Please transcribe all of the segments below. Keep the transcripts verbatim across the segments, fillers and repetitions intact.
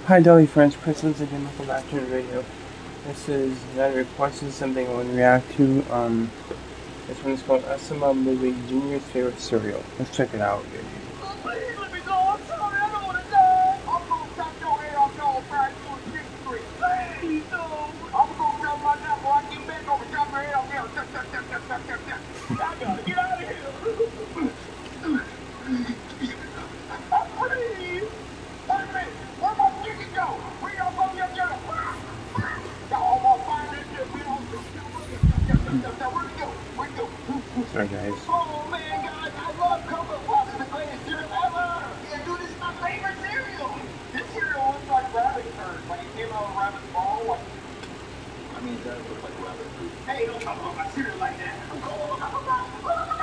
Hi Dolly friends, Chris once again, welcome back to the video. This is another request. This is something I want to react to. Um, this one is called S M L Movie Junior's Favorite Cereal. Let's check it out. Please let me go. I'm sorry. I don't want to die. I'm going to chop your head off your back to a six three. Please, no. I'm going to jump my nap before I get back over chop your head off there. Chop, chop, chop, chop, chop, chop, chop. I got to get out of here. Please. Wait a minute. Where my chicken go? Where y'all from your job? Y'all almost find this shit. We don't do it. Where'd it go? Where'd it go? Sorry guys. Oh man, guys, I love Cocoa Puffs. It's the greatest cereal ever. Yeah, dude, this is my favorite cereal. This cereal looks like rabbit turd. Like it came out of rabbit's ball. Like, I mean, it does look like rabbit food. Hey, don't talk about my cereal like that. I'm Cocoa Cocoa Puffs. Cocoa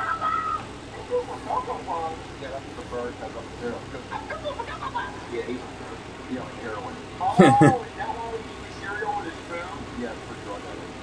Cocoa Puffs. Yeah, that's what the bird has up there. Yeah, he's he on heroin. Oh, is that why we eat cereal with his spoon? Yeah, for drug addict.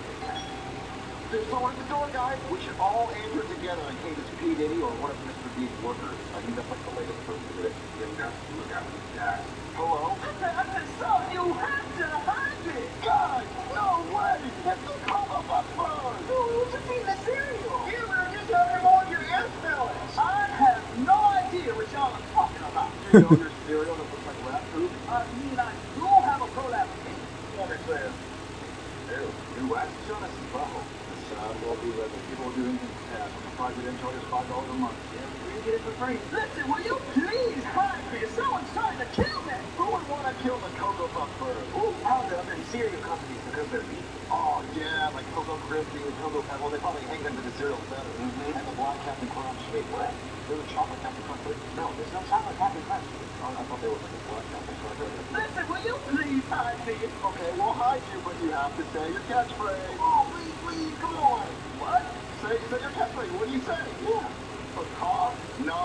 There's someone at the door, guys. We should all enter together in case it's P. Diddy or one of Mister B's workers. I think that's like the latest person to it. You have to look out for that. Hello? I said, I said, so you have to hide it. Guys, no way. That's the Cocoa Puffs bird. Dude, you should eat the cereal. Yeah, we were just having all your air spillage. I have no idea what y'all are talking about. Do you know your cereal that looks like rat poop? I mean, I do have a prolapse. What it says? Ew, new wax on us is butthole. Will be with it. People will do anything for cash. I'm surprised we didn't charge us five dollars a month. Yeah, we can get it for free. Listen, will you please hide me? Someone's trying to kill me. Who would want to kill the Cocoa Puff bird? Ooh, probably other cereal companies because they're meat. Oh, yeah, like Cocoa Crispy and Cocoa Pebble. They probably hang them to the cereal better. Mm-hmm. And the black Captain Crunch. Wait, what? There's a chocolate Captain Crunch. No, there's no chocolate Captain Crunch. Oh, I thought they were like a black Captain Crunch. Listen, will you please hide me? Okay, we'll hide you, but you have to say your catchphrase. Oh, please, please, come on. What? Say, say your catchphrase. What do you say? Yeah. For cough? No.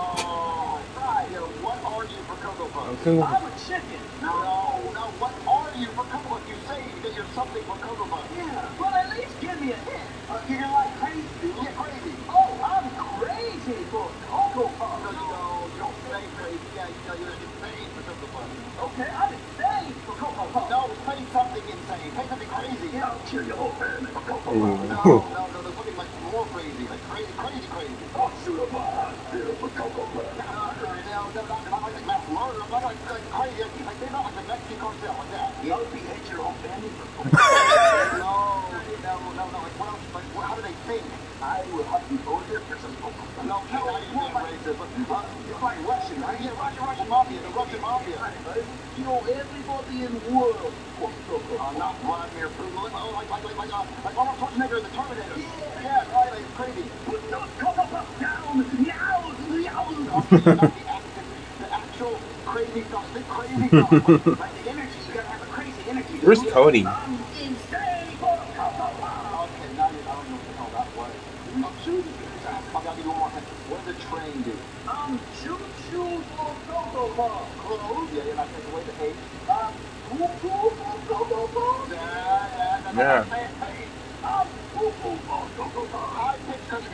Right. Yeah, what are you for Cocoa Puffs? Okay. I'm a chicken. No, no. What are you for Cocoa Puffs? You say that you're something for Cocoa Puffs. Yeah. Well, at least give me a hint. Uh, you're like crazy. Yeah, crazy. Oh, I'm crazy for Cocoa Puffs. No, you don't. You don't say crazy. Yeah, you know, you're insane for Cocoa Puffs. Okay, I'm insane for Cocoa Puffs. No, say something insane. Say something crazy. Yeah, I'll kill your whole family for Cocoa Puffs. No, no, no. There's something like more crazy. Like crazy, crazy, crazy. I'll shoot up my hospital for Cocoa Puffs. No, no, no, no, not like the mass murder. I'm not like crazy. Like they're not like the Mexican cartel like that. You know, you hate your whole family for Cocoa Puffs. No, no, no, no. Like what else? Like what, how do they think? I would have to go there for some Cocoa Puffs. No, no, not even racist. But uh, it's like Russian, right? Yeah, Russian, Russian mafia, the Russian mafia. Right? You know, everybody in the world wants Cocoa Puffs. Uh, not Vladimir Putin. Like, like, like, like, like, uh, like Arnold Schwarzenegger in the Terminator. Yeah, yeah, right. Like crazy. Put those Cocoa Puffs down. Meow, meow. Okay, not the active, the actual crazy stuff. The crazy stuff. Like the energy. You gotta have a crazy energy. Where's Cody? I'm insane for Cocoa Puffs. Okay, now you, I don't know what the hell that was. I'm shooting. I gotta do one more thing. What does the train do? Um, choo choo for Cocoa Puffs. Close. Yeah, you're not taking away the H. Um, poo poo for Cocoa Puffs. Yeah, yeah, yeah. Yeah. Hey, um, poo poo for Cocoa Puffs. I pick Cocoa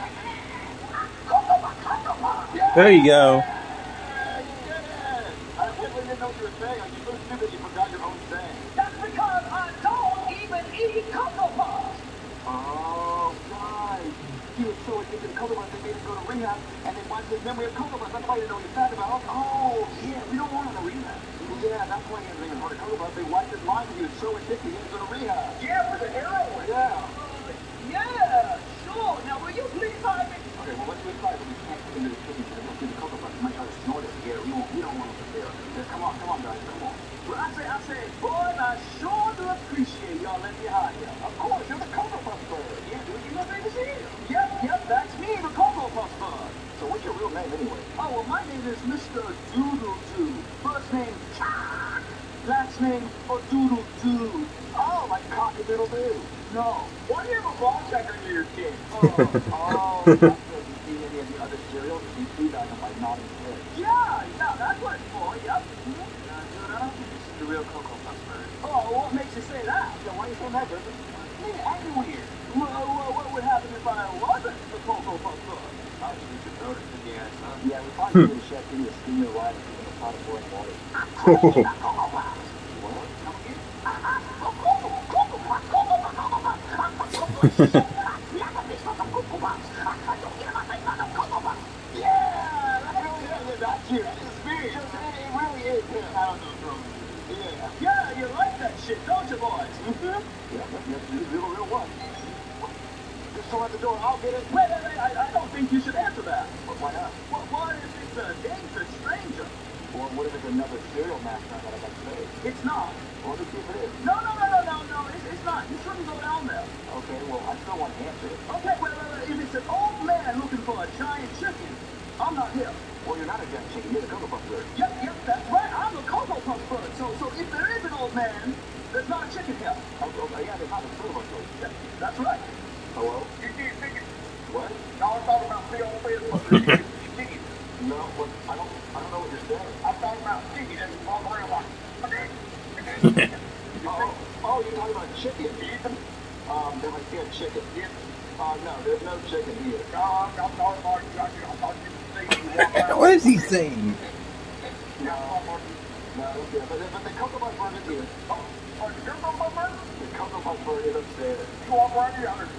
Puffs. Cocoa Puffs. Yeah. There you go. Yeah, you did it. I can't believe you know what you were saying. Like, you're so stupid you forgot your own saying. That's because I don't even eat Cocoa Puffs. Oh, guys. He was so addicted to Cocoa Puffs, they made him go to rehab, and they wiped his memory of Cocoa Puffs. That's why you know what he's sad about. Oh, yeah, we don't want him to rehab. Yeah, that's why he was thinking hard of Cocoa Puffs. They wiped his mind, and he was so addicted, he had to go to rehab. Yeah, for the heroin. Yeah. Yeah, sure. Now, will you please hide me? Okay, well, let's decide when we can't get into the kitchen to look through the Cocoa Puffs. We might try to snort it. Yeah, we, won't, we don't want him to there. Yeah, come on, come on, guys, come on. Well, I say, I say, boy, I sure do appreciate y'all letting me hide here. Of course, you're the Cocoa Puffs bird. Yeah, dude, you know what this is? Yep, yep, that's me, the Cocoa Puffs bird. So what's your real name anyway? Oh, well, my name is Mister Doodle Doo. First name, Cock. Last name, Doodle Doo. Oh, like Cock-a-Doodle Doo. No. Why do you have a ball checker near your kid? Oh, oh, that's because you see any of the other cereals, you see that I'm like nodding head. Yeah, yeah, that's what it's for, yep. Mm-hmm. Uh, dude, I don't think this is the real Cocoa Puffs bird. Oh, well, what makes you say that? Yeah, why are you saying that, Durban? Nigga, acting weird. Well, well, what would happen if I wasn't the Cocoa Puffs bird? I should have noticed in the ass, huh? Yeah, we probably could have checked in the steamer ride and given a pot of boiling water. What? That's you. It's me. It really is him. I don't know, bro. Yeah. Yeah, you like that shit, don't you, boys? Mm-hmm. Yeah, that's the real, real one. Just come out the door. I'll get it. Wait, wait, wait. I, I don't think you should answer that. But why not? What, what if it's a dangerous stranger? Or what if it's another serial mascot that I got today? It's not. Well, let's see if it is. No, no, no, no, no, no. It's, it's not. You shouldn't go down there. Okay, well, I still want to answer it. Okay, wait, wait, wait. If it's an old man looking for a giant chicken, I'm not here. Well, you're not a giant chicken. You're the Cocoa Puff bird. Yep, yep, that's right. I'm the Cocoa Puff bird. So, so if there is an old man, there's not a chicken here. Oh, okay, yeah, there's not a Cocoa Puff bird. Yep, that's right. Hello? You need chicken. What? No, I'm talking about the old man. Chicken. No, what? I don't, I don't know what you're saying. I'm talking about chicken and walk around like, oh, oh, you're talking about chicken. Um, there might be a chicken. Yeah. Uh, no, there's no chicken here. No, I'm, I'm talking about, I'm talking about. What is he saying? No, no, yeah, but, but the Cocoa Puff bird is here. Oh, the Cocoa Puff bird? The Cocoa Puff bird is upstairs. You walk around here, I'm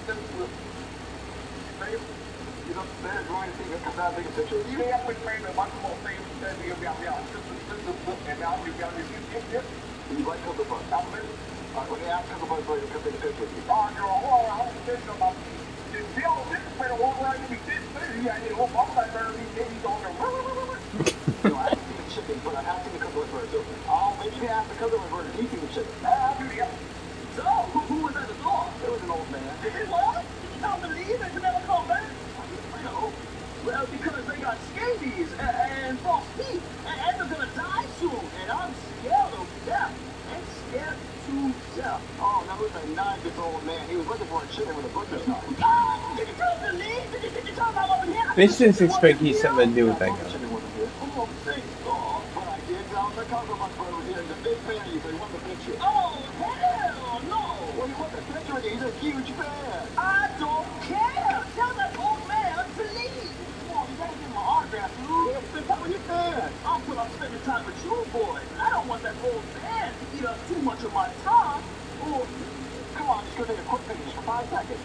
He's upstairs going to see him come down and take a picture. You have to train a bunch more things than you'll be out there. And now you'll be out there. You like Cocoa Puff? I'm ready. Alright, when they ask Cocoa Puff bird to come take a picture with you. Oh, you're all I was thinking about. The old this way to walk around and be this busy. I need to walk off that bird and be he's on there. No, I haven't seen the chicken, but I have seen the Cocoa Puff bird too. Oh, maybe you can ask the Cocoa Puff bird if he's seen the chicken. I'll do the So, who, who was at the door? It was an old man. It was? Did you not believe it? You never come back? No. Well, because they got scabies and, and false teeth, and, and they're gonna die soon, and I'm scared of death. I'm scared to death. Oh, now who's a nine-year-old man? He was looking for a chicken with a butcher's knife. Oh, did you not believe? Did you, did you tell me over here? They just expect he's something to do with that guy. Oh, thank God. But I did tell the Cocoa Puff bird was here. He's a big fan of you, so he wants a picture. Oh, hell no. Well, he wants a picture with you. He's a huge fan. I don't care. Tell that old man to leave. Come on, you gotta give him an autograph, dude. Yeah, spend time with your fans. I'll put up spending time with you, boys. I don't want that old man to eat up too much of my time. Oh, come on, just go take a quick picture for five seconds.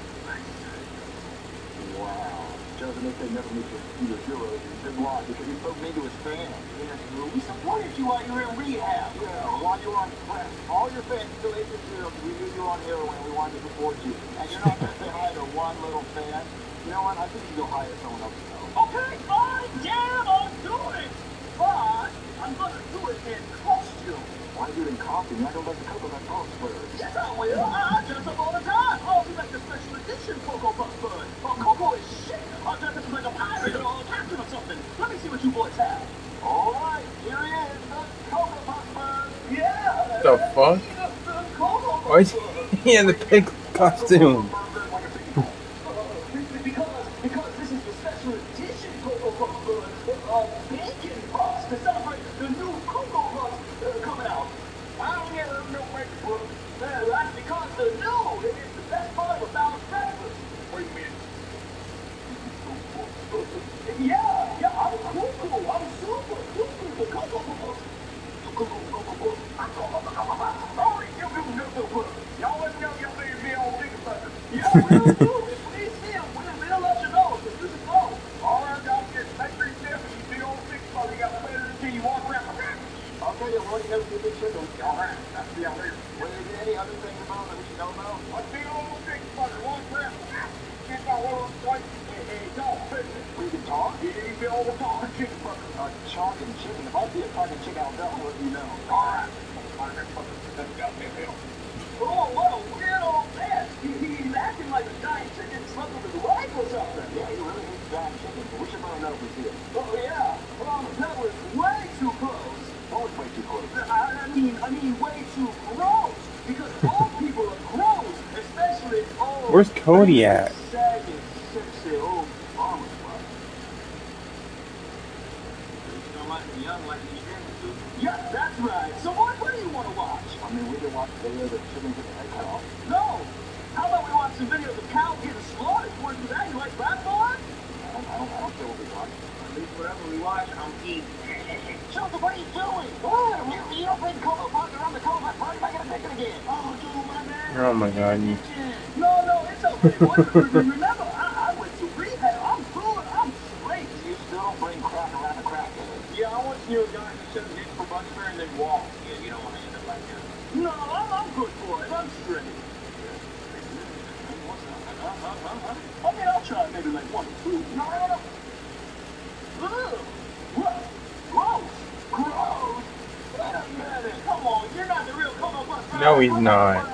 Wow. Joseph, they say never meet your, your heroes. He's been lost because he spoke me to his fans. Yeah, we supported you while you were in rehab. Yeah, while you were on press. All your fans still hate your heroes. We knew you were on heroin and we wanted to support you. And you're not going to say hi to one little fan. You know what? I think you go hire someone else to know. Okay, fine. Yeah, I'll do it. But I'm going to do it in costume. Why do it in costume? You're not going to let the Cocoa Puff bird. Yes, I will. I dress up all the time. Oh, you like the special edition Cocoa Puff bird. Oh, Coco is shit. I'll dress up like a pirate or a captain or something. Let me see what you boys have. All right, here he is, the Cocoa Puff bird. Yeah. The fuck? Why is he in the pig costume? Because, because this is the special edition Cocoa Puff bird of bacon puffs to celebrate the new Cocoa Puffs uh, coming out. I don't get a no bacon puffs. That's because the new it is the best part of a balanced breakfast. Wait a minute. Yeah, yeah, I'm cool, cool. I'm super cool, cool. The Cocoa Puffs. Cocoa, Cocoa Puffs. I'm Cocoa Puffs. Oh, you do Cocoa Puffs. Y'all let me know y'all leave me on big butter. Yeah, we'll do. Please see him. We'll, we'll let you know. Because this is cold. All right, y'all get make sure you step and you see on big butter. You got to better until you walk around. I'll tell you what, you never get big chicken. All right, that's the other. Well, is there any other things about that we should know about? What's the old big butter? Walk around. Get my little white and dog business. We can talk? Yeah, you be all the talk and chicken butter. Uh, chalk and chicken. If I see a talking chicken, I'll definitely let you know. All right. Oh, what a weird old man. He, he's acting like a giant chicken slept with his wife or something. Yeah, he really hates giant chicken, but we should let him know if we see it. Oh, yeah. Well, that was way too close. What was way too close? I, I mean, I mean, way too gross. Because old people are gross, especially old. Where's Cody at? Saggy, sexy old farmers. You don't like the young like you did to. Yeah, that's right. So what, what do you want to watch? I mean, we can watch the video of the chicken getting their head cut off. No! How about we watch some videos of cows getting slaughtered? You want to do that? You like that, boy? I don't, I don't, I don't care what we watch. At least whatever we watch, I'm eating. Joseph, what are you doing? What? You, you don't bring Cocoa Puffs around the Cocoa Puff party? I gotta make it again. Oh, dude, my man. Oh my god. You... No, no, it's Remember, I, I went to rehab. I'm good. I'm straight. You still don't bring crap around the crack. Yeah, I want you a guy who shouldn't get for bus fare and then walk. Yeah, you don't want to end up like that. No, I'm, I'm good for it. I'm straight. Okay, I'll try maybe like one or two. No, no, no. Ugh. What? Gross. Gross. Wait a minute. Come on, you're not the real Como Bus driver. No, he's not. Yeah,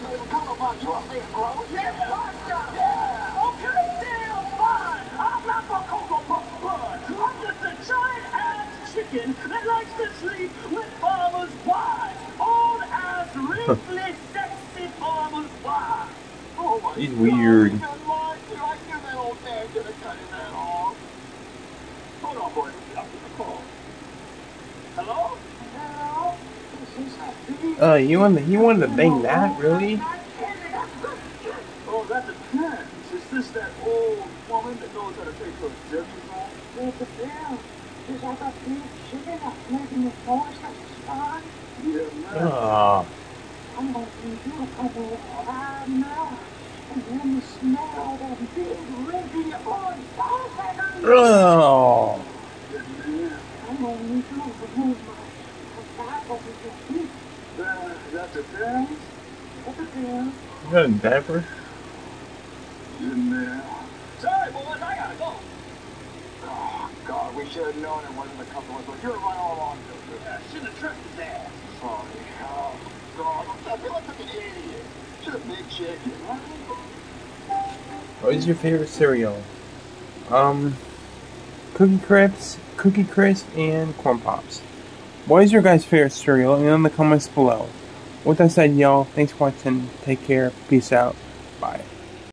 okay, damn fine. I'm not the Como Bus blood. I'm just a giant-ass chicken that likes to sleep with farmers' wives. Old-ass, wrinkly, sexy farmers' wives. Oh my He's weird. God, I knew that old man gonna cut his head off. Hold on, boy. I'll get the call. Hello? Hello? Uh, you wanted he wanted to bang that, really? Oh, that depends. Is this that old woman that knows how to take those jerkies off? It depends. Is that a big chicken that's making the force as a spine? Yeah, man. Oh. I'm going to do a couple of hard now. And then you smell that big rinky old sausage. Oh. I'm going to need you to remove my tobacco with your feet. Uh, that depends. That depends. You got a diaper? In there. Sorry, boys, I gotta go. Oh, God, we should have known it wasn't a couple of us. You're right all along, Joe. Yeah, I shouldn't have tripped his ass. Sorry. Oh, God, I feel like an idiot. Should have big chicken, right? What is your favorite cereal? Um, Cookie Crisp, Cookie Crisp, and Corn Pops. What is your guys' favorite cereal? And in the comments below. With that said, y'all, thanks for watching. Take care. Peace out. Bye.